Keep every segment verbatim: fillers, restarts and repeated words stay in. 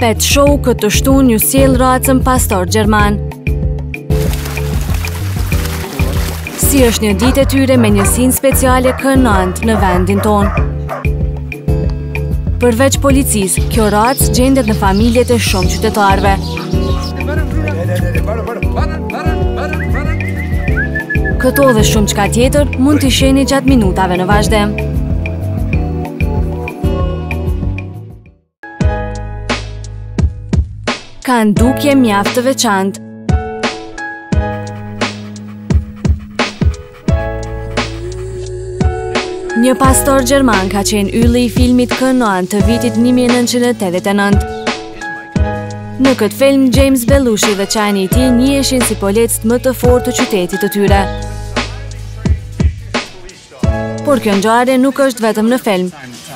Pet Show këtë shtun ju sjell racën Pastor Gjerman. Si është një ditë e tyre me njësinë speciale kënant në vendin tonë. Përveç policisë, kjo racë gjendet në familjet e shumë qytetarëve. Këto dhe shumë çka tjetër mund t'i shihni gjatë minutave në vazhdim. Ka ndukje mjaft të veçantë. Një pastor gjerman ka qenë ylli i filmit kënaqësi të vitit një mijë e nëntëqind e tetëdhjetë e nëntë. Në këtë film, James Belushi dhe qajni i tij njiheshin si polecët më të fortë të qytetit të tyre. Por kjo ngjarje nuk është vetëm në film.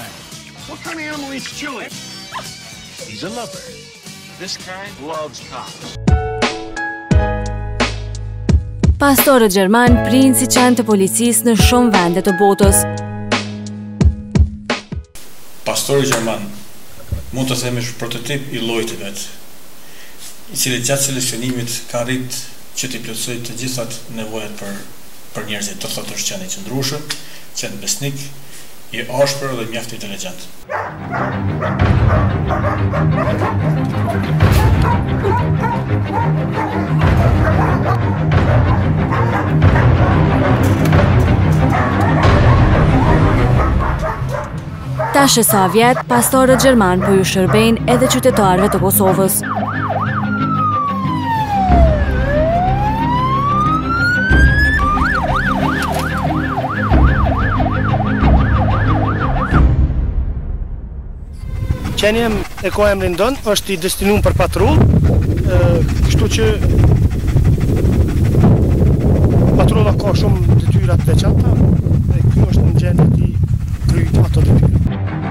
Pastorët gjerman prinë si qenë të policisë në shumë vende të botës. Pastori gjerman mund të themi është prototip i llojit të vet, i cili gjatë seleksionimit ka arrit që të plotësojë të gjithat nevojat për për njerëzit, do thotë është qenë i qëndrueshëm, qenë besnik, i ashpër dhe mjaft inteligjent. Tash e sa vjet, pastorët gjerman po ju shërbejnë edhe qytetarëve të Kosovës. Qenjem e ko emrin dënë, është i destinuar për patrull, kështu që patrulla ka shumë detyra të veçanta dhe ky është në gjendje të kryejë ato detyra.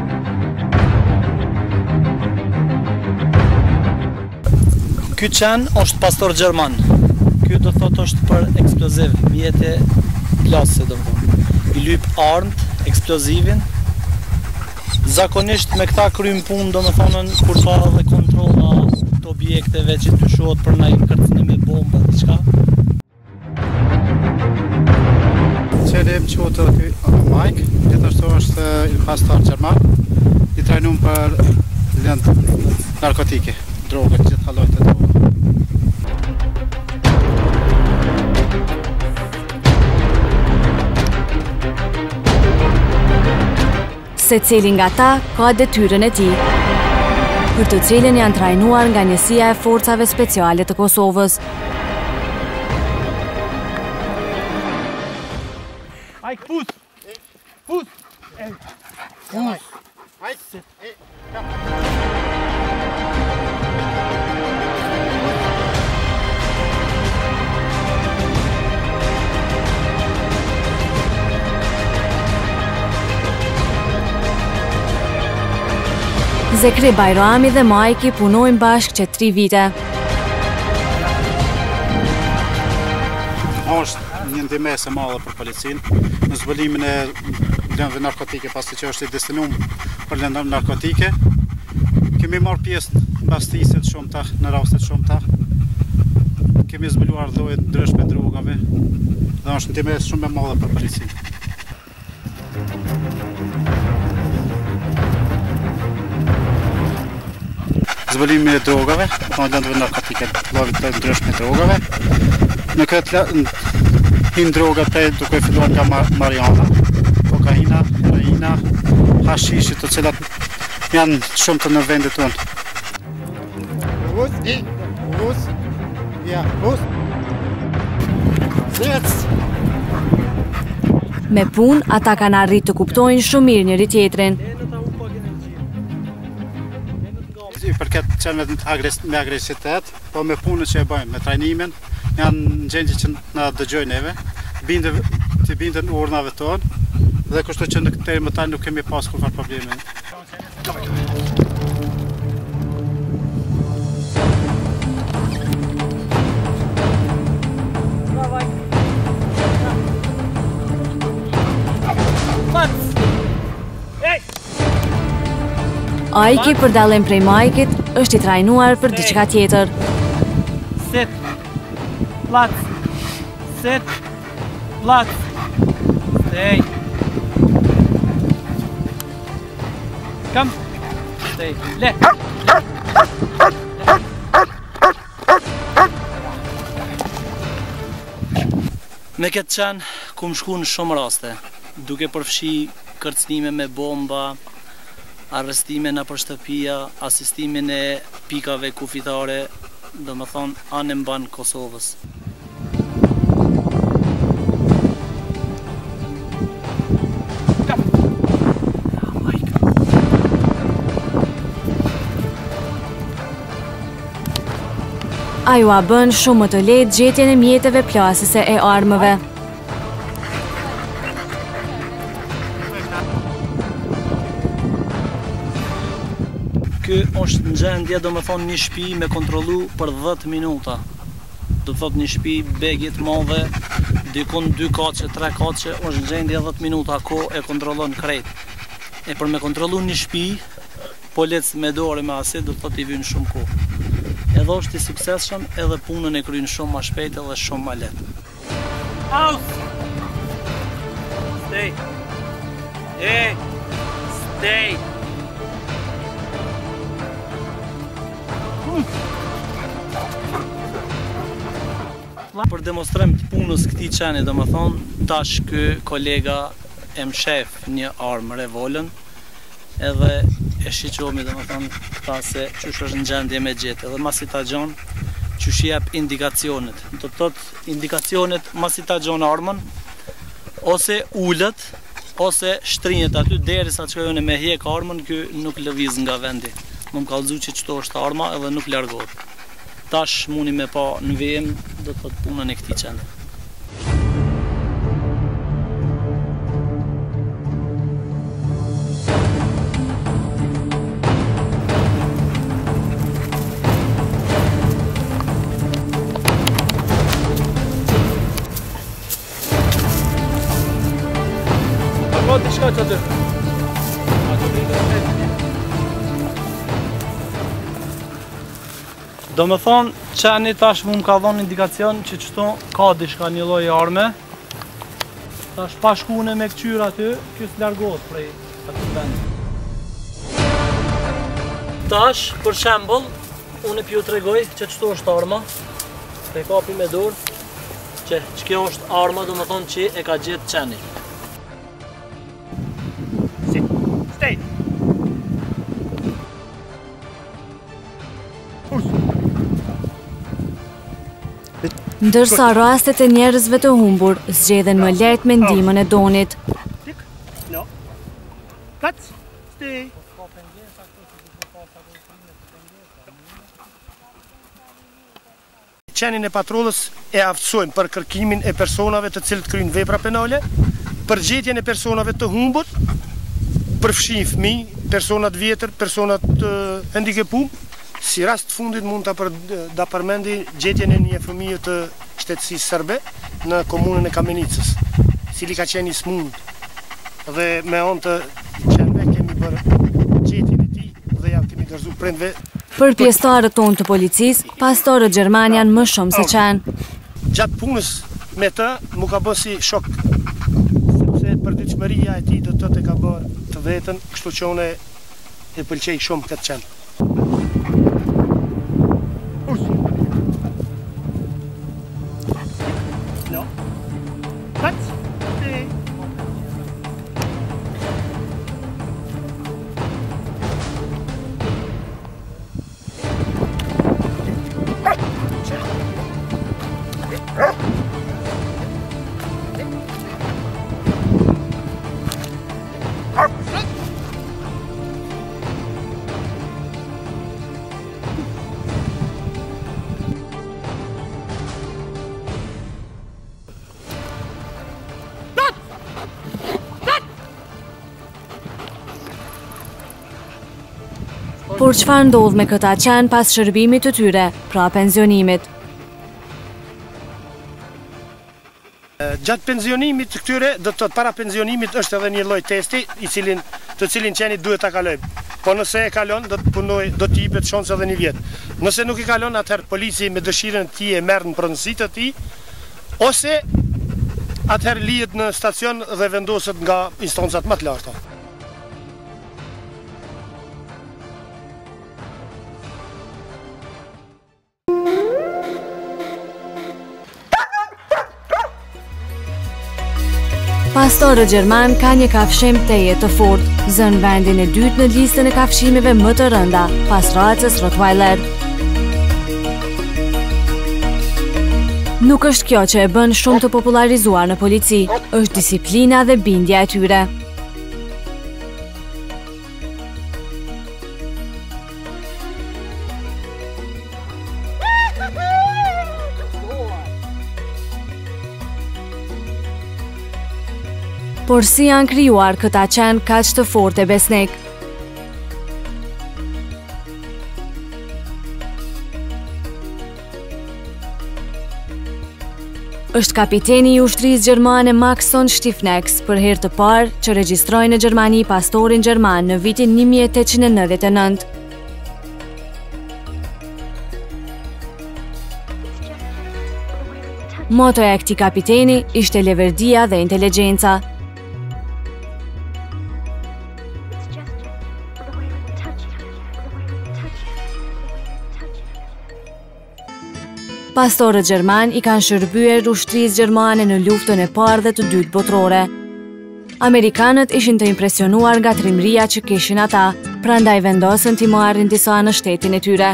Ky qen është pastor gjerman. Ky do thotë është për eksploziv, mjete klase do thonë. I lyp armët, eksplozivin. Zakonisht me këta kryjm punë do më thonën kur ka dhe kontrolla të objekteve që të shohet për ndaj kërcënim me bomba diçka. Qenim quhet ky Mike, gjithashtu është pastor gjerman, i trajnuar për lëndë narkotike, droga, gjitha llojet e drogave. Se cili nga ta ka detyrën e tij, për të cilën janë trajnuar nga njësia e forcave speciale të Kosovës. Ai pus. Pus. Pus. Ai. Zekri Bajrami dhe Majki punojnë bashkë që tri vite. Është një ndihmës e madhe për policinë në zbulumin e lëndëve narkotike, pasi që është i destinuar për lëndë narkotike. Kemi marrë pjesë në bastisë të shumta, në raste të shumta. Kemi zbuluar lloje të ndryshme drogave dhe është një ndihmës shumë e madhe për policinë. Zbulimi e drogave, në lëndëve narkotike, lloje të ndryshme drogave. Në këtë hin drogat të duke filluar nga marijuana, kokaina, heroina, hashishi, të cilat janë shumë të në vendit tonë. Us, i, us, ja, us. Me punë, ata kanë arritë të kuptojnë shumë mirë njëri tjetrin. Përket qenëve me agresivitet, po me punën që e bëjmë, me trajnimin, janë në gjendje që na dëgjojnë neve, të bindën urdhnave tonë, dhe kështu që në këtë më tani nuk kemi pas kurrë probleme. Aiki, për dallim prej Majkit, është i trajnuar për diçka tjetër. Sit. Plat. Sit. Plat. Stay. Come. Stay. Le. Me këtë qenë, ku më shku në shumë raste, duke përfshi kërcnime me bomba, arrestime në për shtëpia, asistimin e pikave kufitare, do më thonë anë mban Kosovës. Ajo a bën shumë më të lehtë gjetjen e mjeteve plasëse e armëve. Ky është në gjendje, do më thonë, një shtëpi me kontrollu për dhjetë minuta. Do thot një shtëpi begit madhe, dikun dy kaçe, tre kaçe, është në gjendje dhjetë minuta ko e kontrollon krejt. E për me kontrollu një shtëpi, polec me dore me asit, do thot i vynë shumë kohë. Edhe është i suksesshëm, edhe punën e kryen shumë më shpejt edhe shumë më lehtë. House! Stay! Hey! Stay! Për demonstrim të punës këtij qeni, do më thonë, tash ky kolega e më shef një armë revolën, edhe e shiqomi, do më thonë, ta se qysh është në gjendje me gjetë, edhe masi ta gjon, qysh jep indikacionet. Do të thotë indikacionet masi ta gjon armën, ose ullët, ose shtrinjet aty, derisa që jone me hjek armën, ky nuk lëviz nga vendi. Më më kallëzu që qëto është arma edhe nuk largohet. Tash muni me pa në vejmë, do të thotë punën e këtij qendi. Ka diçka që aty. Do me thonë, qeni tash mu më ka dhonë indikacion që qëto ka dishka një lloj arme. Tash pa shkune me këqyr aty, kjo s'largohet prej aty vendi. Tash, për shembull, unë pju tregoj që qëto është arma. Pe kapi me dorë, që që kjo është arma, do me thonë që e ka gjetë qeni. Sit, stay! Ndërsa rastet e njerëzve të humbur zgjedhen më lehtë me ndihmën e donit. No. Cut. Stay. Qenin e patrollës e aftësojmë për kërkimin e personave të cilët kryejnë vepra penale, për gjetjen e personave të humbur, përfshin fëmijë, persona të vjetër, persona të hendikepum. Si rast fundit mund të da përmendi gjetjen e një fëmijë të shtetësisë serbe në komunën e Kamenicës, cili ka qenë i smund. Dhe me anë të qenve kemi bërë gjetjen e tij dhe ja kemi dorëzuar prindve. Për pjesëtarët tonë të policisë, pastorët gjerman janë më shumë se qenë. Gjatë punës me të, mu ka bërë si shok, sepse përditshmëria e tij do të të ka bërë të vetën, kështu që unë e pëlqej shumë këtë qenë. No. Cut. Stay. Por çfarë ndodh me këta qenë pas shërbimit të tyre, pra pensionimit? Gjatë pensionimit të këtyre, do të thotë para pensionimit është edhe një lloj testi i cilin të cilin qeni duhet ta kaloj. Po nëse e kalon, do të punoj, do t'i jepet shanse edhe një vit. Nëse nuk i kalon, atëherë polici me dëshirën e tij e merr në pronësitë të tij, ose atëherë lihet në stacion dhe vendoset nga instancat më të larta. Pastori Gjerman ka një kafshim teje të fortë, zën vendin e dytë në listën e kafshimeve më të rënda, pas racës Rottweiler. Nuk është kjo që e bën shumë të popularizuar në polici, është disiplina dhe bindja e tyre. Por si janë krijuar këta qenë kaq të fortë e besnik? Është kapiteni i ushtrisë gjermane Max von Stiefnex për herë të parë që regjistroi në Gjermani pastorin gjerman në vitin një mijë e tetëqind e nëntëdhjetë e nëntë. Motoja e këtij kapiteni ishte leverdia dhe inteligjenca. Pastorët gjerman i kanë shërbyer ushtrisë gjermane në luftën e parë dhe të dytë botërore. Amerikanët ishin të impresionuar nga trimëria që kishin ata, prandaj vendosën t'i marrin disa në shtetin e tyre.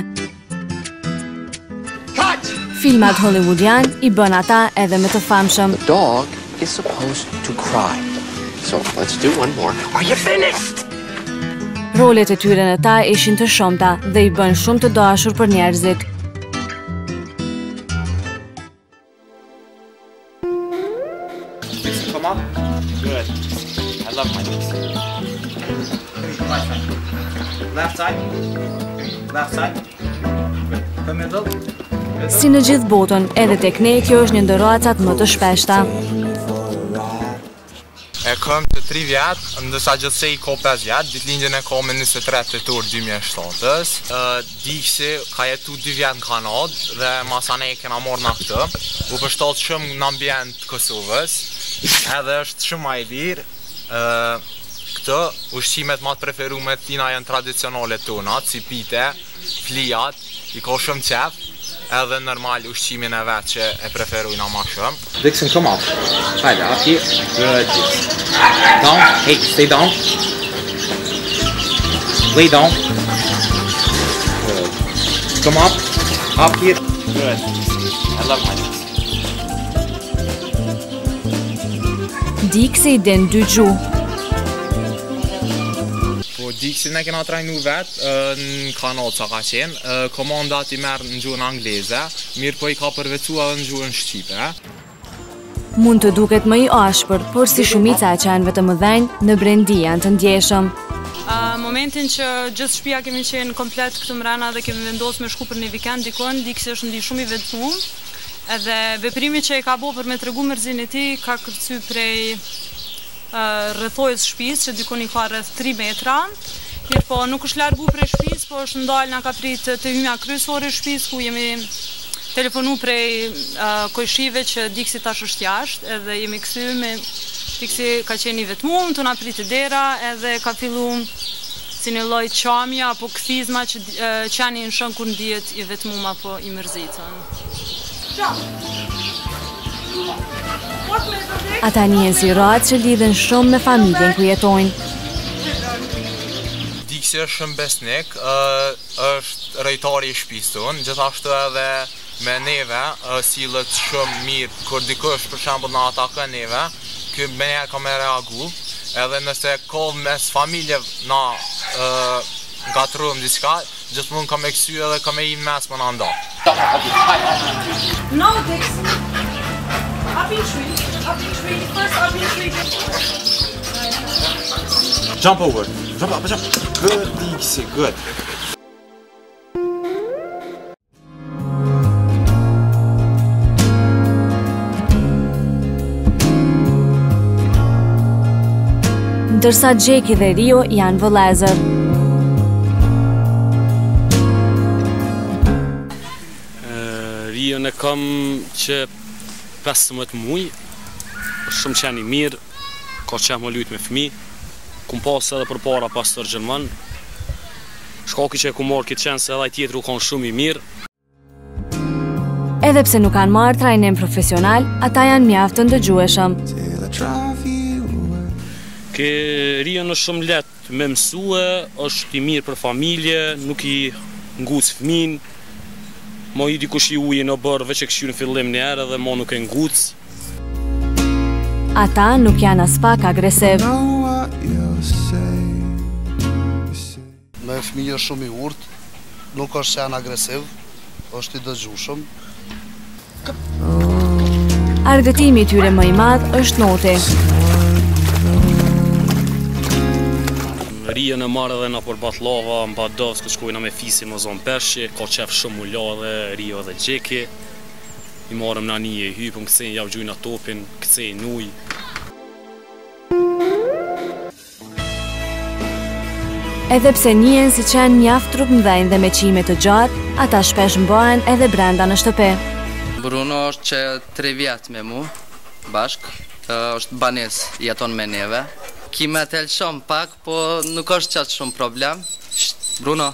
Filmat hollywoodian i bën ata edhe më të famshëm. The dog is supposed to cry. So let's do one more. Are you finished? Rolet e tyre në ta ishin të shumta dhe i bën shumë të dashur për njerëzit. Come on. Good. I love my knees. Right side. Left side. Left side. Good. Come middle. Si në gjithë botën, edhe tek ne kjo është një ndër racat më të shpeshta. E kam të tri vjet, ndërsa gjithsej ka pesë vjet, ditëlindjen e kam në njëzet e tre tetor dy mijë e shtatës. Diksi ka jetu dy vjet në Kanadë dhe masane e kena marrë në këtë. U përshtat shumë në ambient të Kosovës, edhe është shumë ma i lirë. Këtë ushqimet ma të preferume tina janë tradicionale tona, si pite, flijat, i ka shumë qef. Edhe normal ushqimin e vetë që e preferujna ma shumë. Dixon, come up. Hajde, up here. Good. Down. Hey, stay down. Lay down. Good. Come up. Up here. Good. I love my knees. Diksi i den dy gjuhë. Diksin e kena trajnu vetë në Kanadë sa ka qenë, komandat i merë në gjuhën angleze, mirë po i ka përvecu edhe në gjuhën shqipe. Mund të duket më i ashpër, por si shumica e qenëve të mëdhenj në brendi janë të ndjeshëm. Momentin që gjithë shtëpia kemi qenë komplet këtë mrena dhe kemi vendosur me shku për një vikend dikon, Diksi është ndi shumë i vetësuar, edhe veprimi që i ka bo për me tregu mërzinë e tij ka kërcy prej rrethojës shtëpisë, që dikun i ka rreth tri metra. Mirë po, nuk është largu prej shtëpisë, po është ndalë nga ka prit të hymja kryesore shtëpisë, ku jemi telefonu prej kojshive që Diksi tash është jashtë, edhe jemi kthy me Diksi ka qenë i vetmuar, të na pritë dera, edhe ka fillu si një lloj qamja apo kthizma që qeni në shën kur ndihet i vetmuar apo i mërzitën. Ata njihen si ratë që lidhen shumë me familjen ku jetojnë. Diksi është shumë besnik, është rejtari i shtëpisë tonë, gjithashtu edhe me neve, sillet shumë mirë, kur dikush për shembull na atakon neve, ky me njerë ka me reagu, edhe nëse ka mes familje na gatruam diçka, gjithmonë ka me ksy edhe ka me i në mes më na nda. No, Diksi. Up in tree, up in tree, first up in tree. Jump over. Jump up, jump. Good, Diksi, good. ndërsa Jackie dhe Rio janë vëllezër. Rio në kam që pesëmbëdhjetë muaj, është shumë qeni mirë, ka qenë më lujt me fëmi, kum pas edhe për para pastor Gjerman, shkaki që e ku marrë këtë qenë se edhe i tjetër u kanë shumë i mirë. Edhe pse nuk kanë marrë trajnim profesional, ata janë mjaft të ndëgjueshëm. Ke Rio në shumë letë me mësue, është i mirë për familje, nuk i nguc fëmin, mo i dikush i ujë në bërë veç e këshu në fillim një herë dhe mo nuk e nguc. Ata nuk janë as pak agresiv. Me fëmijë është shumë i urtë, nuk është janë agresiv, është i dëgjueshëm. Argëtimi i tyre më i madh është noti. Rio në marrë edhe në për Batlava, në Badovës, këtë shkojna me fisi më zonë Pershi, ka qef shumë u la dhe Rio dhe Gjeki. I marrëm në një e hypëm, kësejnë javë gjujnë topin, kësejnë nuj. Edhe pse njihen si qenë mjaft trup mdhenj dhe me qime të gjatë, ata shpesh mbahen edhe brenda në shtëpi. Bruno është që tre vjetë me mu, bashk, është banes, jeton me neve. Kime të elë shumë pak, po nuk është qatë shumë problem. Bruno,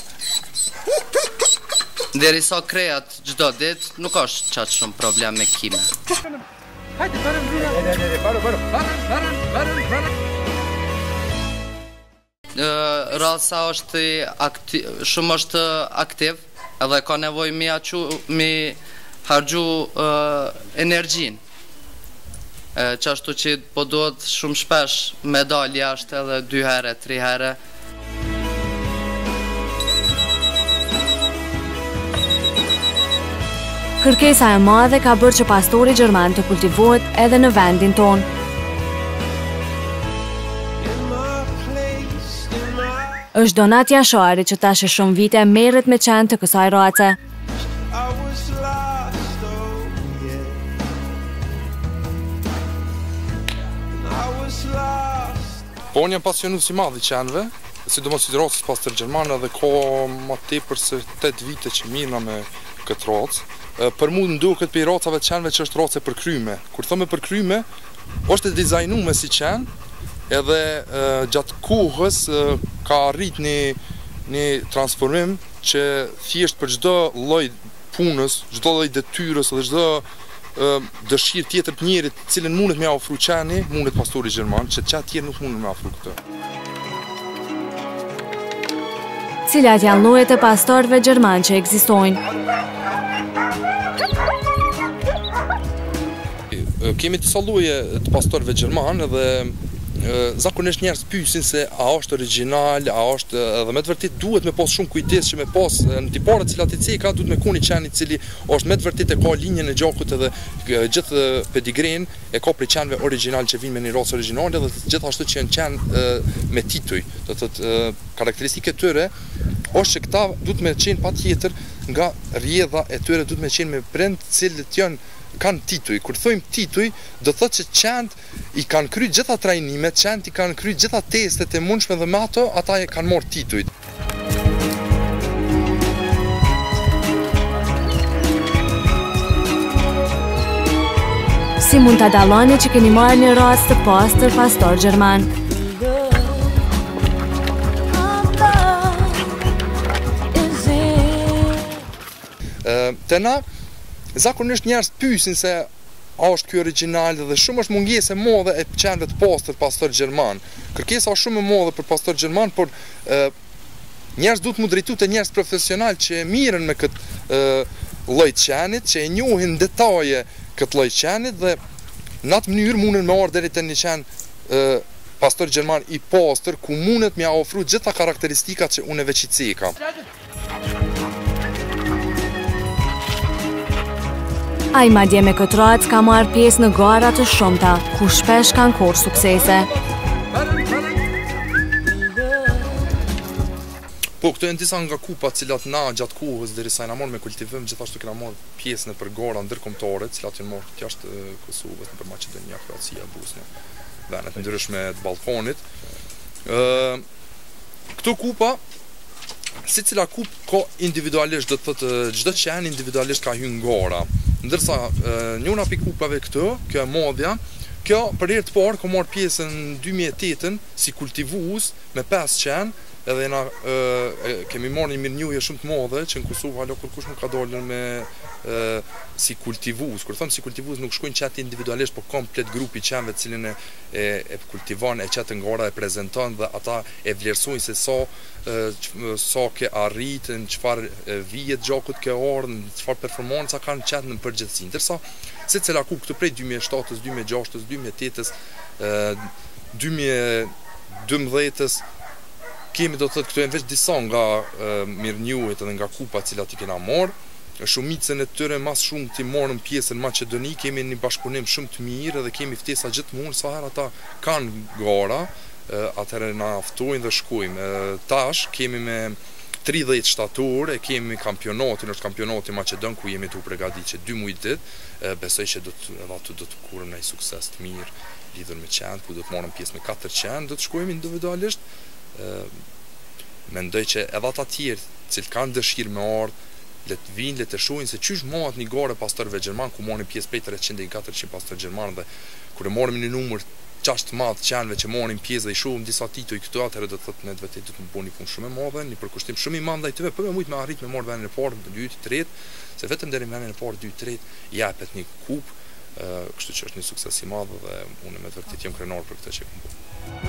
deri sa krejat gjdo dit, nuk është qatë shumë problem me kime. Hajde, barën, Bruno! Barën, barën, barën, barën, barën! Rasa është aktiv, shumë është aktiv, edhe ka nevoj mi, aqu, mi hargju uh, energjin. Qashtu që po duhet shumë shpesh medalje ashtë edhe dy herë, tri herë. Kërkesa e madhe ka bërë që pastori gjerman të kultivohet edhe në vendin tonë. Është Donat Jashari që tash e shumë vite merret me qenë të kësaj race. Po unë jam pasionus i madh i qenëve, sidomos i racës pastor Gjerman, edhe ka ma tepër se tetë vite që mirna me këtë racë. Për mu në duket për i racave të qenëve që është racë e përkryme. Kur thome përkryme, është e dizajnume si qenë, edhe e, gjatë kohës e, ka arrit një, një transformim që thjesht për çdo lloj punës, çdo lloj detyrës dhe çdo dëshirë tjetër të njerit cilën mundet me ofru qeni, mundet pastori Gjerman, që qatë tjerë nuk mundet me ofru këtë. Cilat janë llojet e pastorëve gjerman që ekzistojnë? Kemi disa lloje të pastorëve gjerman dhe zakonisht njerëz pyesin se a është origjinal, a është edhe me të vërtet duhet me pas shumë kujdes që me pas në tiparet cilat i ceka duhet me koni qeni i cili është me të vërtet e ka linjën e gjakut edhe gjithë pedigrin e ka prej qenëve origjinal që vinë me një racë origjinale dhe gjithashtu që janë qenë me tituj. Do të thotë karakteristike tyre është që këta duhet me qenë patjetër nga rrjedha e tyre duhet me qenë me prind cilët janë kanë tituj. Kur thojmë tituj, do thotë që qenët i kanë kry gjitha trajnimet, qenët i kanë kry gjitha testet e mundshme dhe me ato, ata e kanë marrë tituj. Si mund të dalloni që keni marrë një rast të pastër pastor gjerman? Të na, zakonisht njerëz pyesin se a është ky origjinal dhe shumë është mungesë e madhe e qenëve të pastër pastor gjerman. Kërkesa është shumë e madhe për pastor gjerman, por e, njerëz duhet mu drejtu te njerëz profesional që e mirën me këtë lloj qenit, që e njohin detaje këtë lloj qenit dhe në atë mënyrë mundën me ardhur deri te një qen pastor gjerman i pastër ku mundet m'ia ofru gjitha karakteristikat që unë veç i ceka. Ai madje me këtë rac ka marrë pjesë në gara të shumta, ku shpesh kanë korë suksese. Po, këto janë disa nga kupat cilat na gjatë kohës derisa na morë me kultivim, gjithashtu kena marrë pjesë në për gara ndërkombëtare, cilat janë marrë jashtë Kosovës, nëpër Maqedonia, Kroacia, Bosnjë. venet ndryshme të Ballkanit. Ë Këto kupa, si cila kup ka individualisht, do të thotë çdo qen individualisht ka hyrë ngara. Ndërsa njëna pi kupave këto, kjo e madhja, kjo për herë të parë ka marrë pjesën në dy mijë e tetë si kultivues me pesë qen, edhe na e, kemi marrë një mirënjohje shumë të madhe që në Kosovë hala kurkush nuk ka dalë me e, si kultivues. Kur them si kultivues nuk shkojnë qet individualisht, por komplet grupi qenve të cilin e, e, e kultivon, e qet ngara, e prezanton dhe ata e vlerësojnë se sa e, sa ke arritën, çfarë vijet gjakut ke ardhur, çfarë performanca kanë qet në përgjithësi. Ndërsa secila kup këtu prej dy mijë e shtatës, dy mijë e gjashtës, dy mijë e tetës, dy mijë e dymbëdhjetës kemi do të thotë këtu janë veç disa nga e, mirënjohjet edhe nga kupat cilat i kena marrë. Shumicën e tyre mas shumë të marrën pjesën në Maqedoni, kemi një bashkëpunim shumë të mirë dhe kemi ftesa gjithmonë sa herë ata kanë gara, e, atëherë na ftojnë dhe shkojmë. E, tash kemi me tridhjetë shtator, e kemi kampionatin, është kampionati Maqedon ku jemi të përgatitur që dy muaj ditë, besoj që do të edhe aty do të kurrëm një sukses të mirë lidhur me qenë, ku do të marrim pjesë me katër qenë, do të shkojmë individualisht. Uh, mendoj që edhe ata tjerë që kanë dëshirë me ardhë, le të vinë, le të shohin se çysh mohat një gare pastorëve gjerman ku marrin pjesë prej treqind deri në katërqind pastorë gjerman, dhe kur e marrim një numër gjashtë të madh qenëve që marrin pjesë dhe i shohim disa tituj këtu, atëherë do të thotë ne vetë do të bëni punë shumë e madhe, një përkushtim shumë i madh ndaj tyre, për me mujt me arrit me marrë vendin e parë, të dytë, të tretë, se vetëm deri në vendin e parë, dytë, tretë japet një kupë, uh, kështu që është një sukses i madh dhe unë me të vërtetë jam krenar për këtë që kam bërë.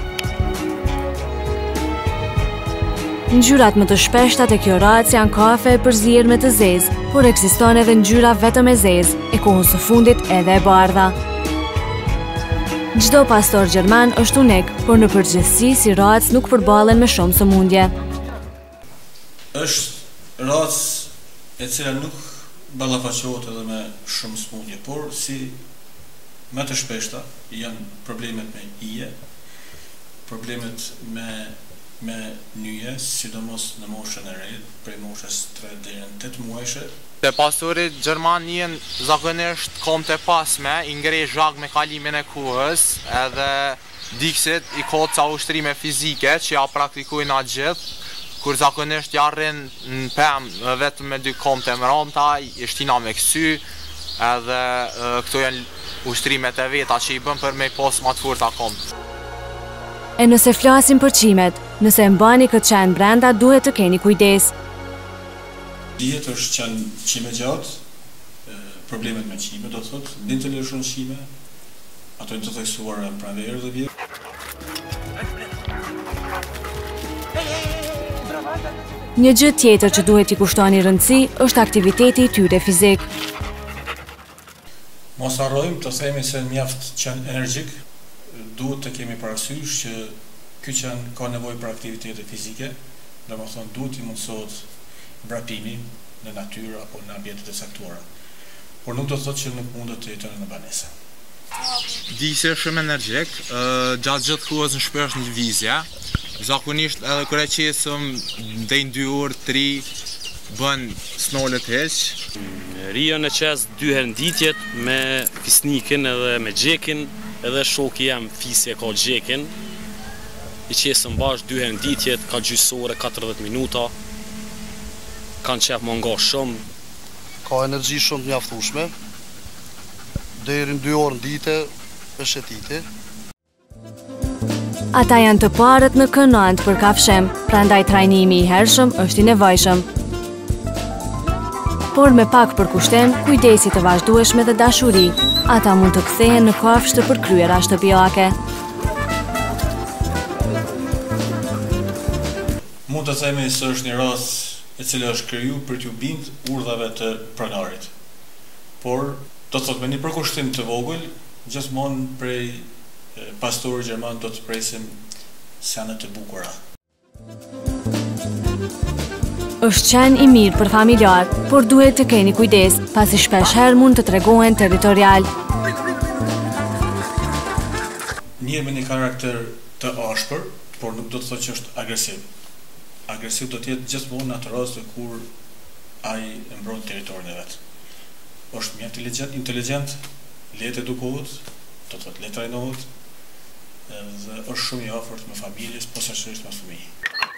Ngjyrat më të shpeshta te kjo racë janë kafe e përzierë me të zezë, por ekziston edhe ngjyra vetëm e zezë, e kohës së fundit edhe e bardha. Çdo pastor gjerman është unik, por në përgjithësi si racë nuk përballen me shumë sëmundje. Është racë e cila nuk ballafaqohet edhe me shumë sëmundje, por si më të shpeshta janë problemet me hije, problemet me me nyje, sidomos në moshën e re, prej moshës tre deri në tetë muajshe. Te pastorit gjerman janë zakonisht kom të pasme, i ngrej zhak me kalimin e kohës, edhe diksit i ka ca ushtrime fizike që ja praktikojnë atë gjithë, kur zakonisht ja rrin në pemë vetëm me dy kom të mramta, i shtina me kësy, edhe e, këto janë ushtrimet e veta që i bën për me pas më të forta kom. E nëse flasim për qimet, nëse mbani këtë qenë brenda, duhet të keni kujdes. Dihet është qenë qime gjatë, problemet me qime, do të thotë, din të lëshon qime, ato të theksuar e pranverë dhe vjerë. Një gjë tjetër që duhet i kushtoni rëndësi është aktiviteti i tyre fizik. Mos harrojmë të themi se mjaft qenë energjik, duhet të kemi parasysh që ky qenë ka nevojë për aktivitete fizike, domethënë duhet i mundsohet vrapimi në natyrë apo në ambientet e caktuara. Por nuk do të thotë që nuk mundet të jetojnë në banesa. Disi është shumë energjik, gjatë gjithë kohës në shpesh në lëvizje, zakonisht edhe kur e qesëm deri në dy orë, tri bën snolet heq. Rion e qes dy herë në ditjet me fisnikin edhe me xhekin, edhe shoki jam fisi e ka xhekin. I qesëm bashkë dy herë në ditjet, ka gjysore, katërdhjetë minuta. Kanë qef më nga shumë. Ka energji shumë të mjaftueshme. Deri në dy orë në dite është shëtiti. Ata janë të parët në kënaqë për kafshem, prandaj trajnimi i hershëm është i nevojshëm. Por me pak përkushtim, kujdesi të vazhdueshme dhe dashuri, ata mund të kthehen në kafshë të përkryera shtëpiake. Mund të themi se është një rast e cila është kriju për t'ju bind urdhave të pronarit. Por, do të thotë me një përkushtim të vogël, gjithmonë prej pastorit gjerman do të presim sene të bukura. Është qenë i mirë për familjar, por duhet të keni kujdes, pasi shpesh herë mund të tregohen territorial. Njëri me një karakter të ashpër, por nuk do të thotë që është agresiv. Agresiv do të jetë gjithmonë në atë rast kur ai e mbron territorin e vet. Është mjaft inteligjent, inteligjent, le të edukohet, do të thotë le të trajnohet, dhe është shumë i afërt me familjes, posaçërisht me fëmijë.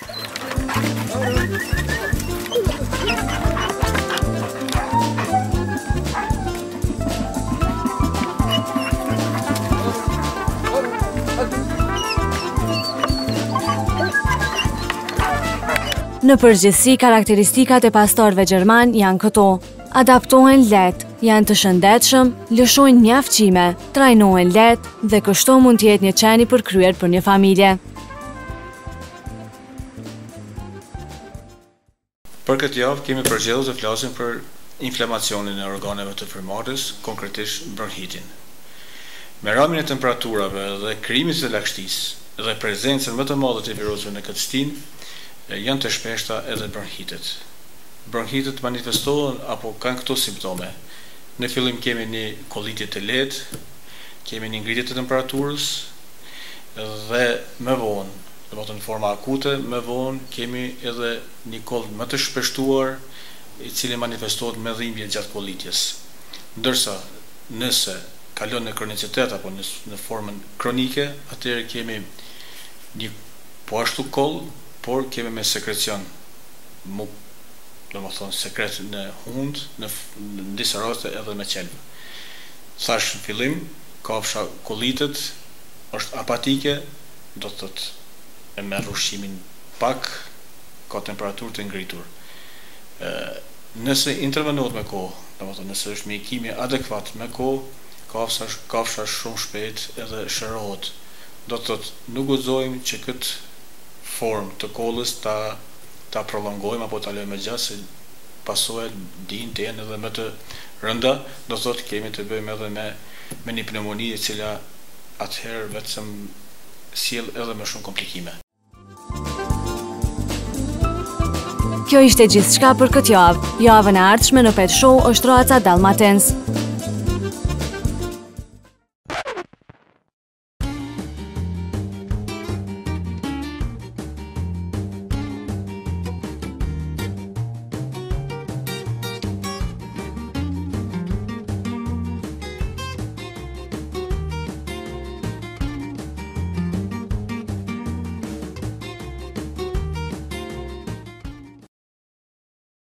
Në përgjithësi, karakteristikat e pastorëve gjerman janë këto: adaptohen lehtë, janë të shëndetshëm, lëshojnë mjaftësime, trajnohen lehtë dhe kështu mund të jetë një qen i përkryer për një familje. Për këtë javë kemi përgjedhur të flasim për inflamacionin e organeve të frymarrjes, konkretisht bronhitin. Me rrëmjen e temperaturave dhe krijimin të lagështisë dhe prezencën më të madhe të virusëve në këtë stinë, janë të shpeshta edhe bronhitet. Bronhitet manifestohen apo kanë këto simptome. Në fillim kemi një kollitje të lehtë, kemi një ngritje të temperaturës dhe më vonë, domethënë në forma akute, më vonë kemi edhe një koll më të shpeshtuar, i cili manifestohet me dhimbje gjatë kollitjes. Ndërsa nëse kalon në kronicitet apo në, në formën kronike, atëherë kemi një po ashtu koll, por kemi me sekrecion muk, do më thonë sekret në hund, në, në disa raste edhe me qelbë. Thash në fillim, kafsha kollitet është apatike, do të thotë e merr ushqimin pak, ka temperaturë të ngritur. E, nëse intervenohet me kohë, do më thonë nëse është me ikimi adekuat me kohë, kafsha, kafsha shumë shpejt edhe shërohet. Do të thotë nuk guxojmë që këtë formë të kollës ta, ta prolongojmë apo ta lëmë gjatë, se pasojat dinë të jenë edhe më të rënda, do thotë kemi të bëjmë edhe me, me një pneumoni e cila atëherë vetëm sjell edhe më shumë komplikime. Kjo ishte gjithçka për këtë javë. Javën e ardhshme në Pet Show është Roaca Dalmatens.